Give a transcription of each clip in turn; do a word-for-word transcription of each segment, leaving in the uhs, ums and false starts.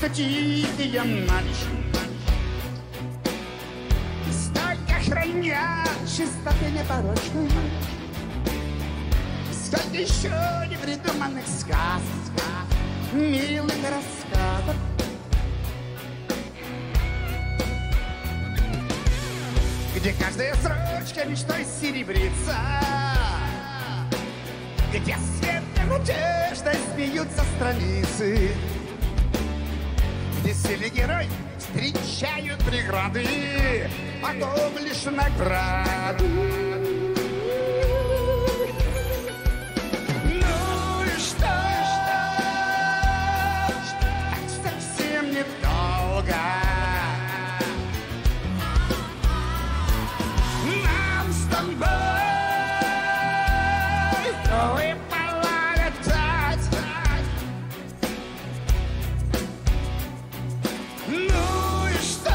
что тихие ночи столько хранят чистоты непорочной, столько еще не придуманных сказок, милых рассказов, где каждая строчка мечтой серебрится, где светлой надеждой смеются страницы, где сильный герой встречают преграды, потом лишь награды. Ну и что? Так совсем недолго. Нам с тобой выпало летать. Ну и что?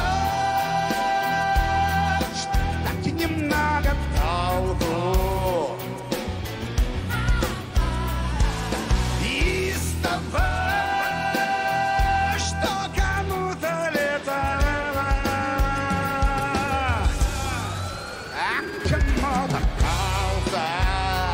Так немного толку. И с тобой, что кому-то летало, а кому-то ползать.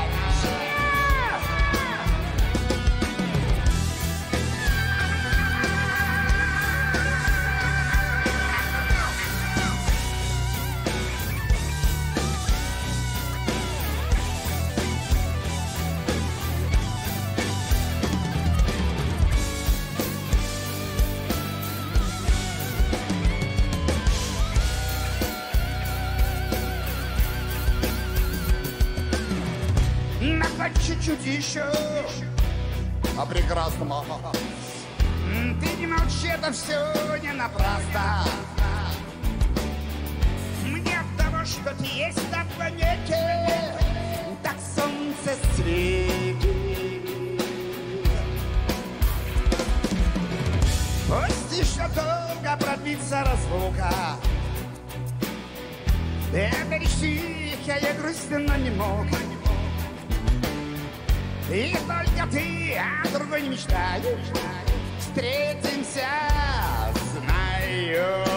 На хоть чуть-чуть еще о прекрасном. Ты не молчи, это все не напрасно. Мне от того, что ты есть на планете, так солнце светит. Пусть еще долго продлится разлука. Это решить я грустно, но не мог. И только ты, а другой не мечтаешь. Встретимся, знаю.